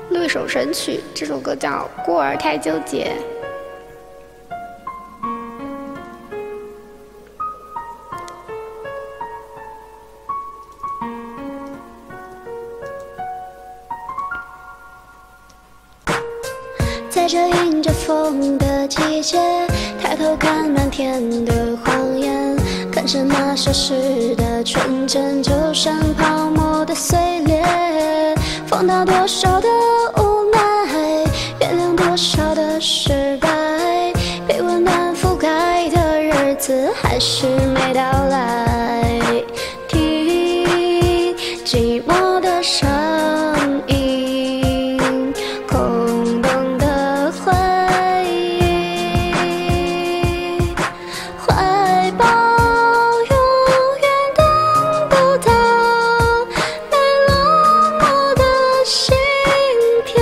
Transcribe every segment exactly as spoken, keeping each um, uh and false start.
录一首神曲，这首歌叫《孤儿太纠结》。 在这迎着风的季节，抬头看满天的谎言，看着那消失的纯真，就像泡沫的碎裂，放大多少的无奈，原谅多少的失败，被温暖覆盖的日子还是没到来。听寂寞的声音，空洞的回忆，怀抱永远等不到没落寞的心跳。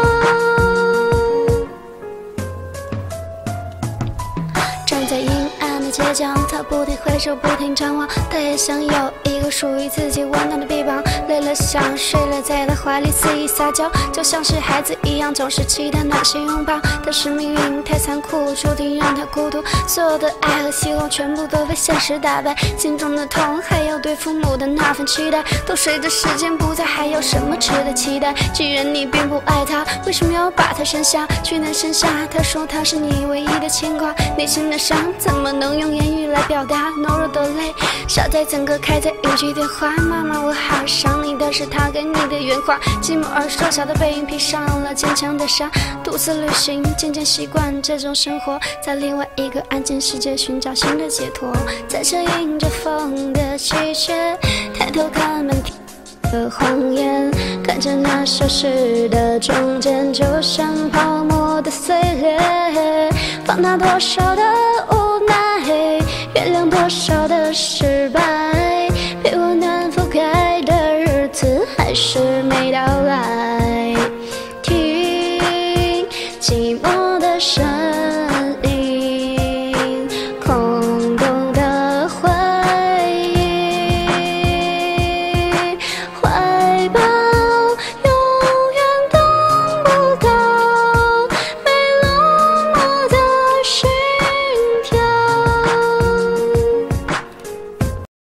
站在阴暗的街角，他不停挥手，不停张望，他也想有一个属于自己温暖的臂膀，累了想睡了，在他怀里肆意撒娇，就像是孩子一样，总是期待暖心拥抱。但是命运太残酷，注定让他孤独，所有的爱和希望全部都被现实打败，心中的痛还有对父母的那份期待，都随着时间不再，还有什么值得期待？既然你并不爱他，为什么要把他生下？去年生下他说他是你唯一的牵挂，内心的伤怎么能用言语来表达？懦弱的泪洒在整个开在语句电话，妈妈我好想你，但是他给你的原话，寂寞而瘦小的背影披上了坚强的纱，独自旅行，渐渐习惯这种生活，在另外一个安静世界寻找新的解脱。在这迎着风的季节，抬头看满天的谎言，看着那消失的中间，就像泡沫的碎裂，放大多少的无奈，原谅多少的失败，被温暖覆盖的日子还是没到来。听寂寞的声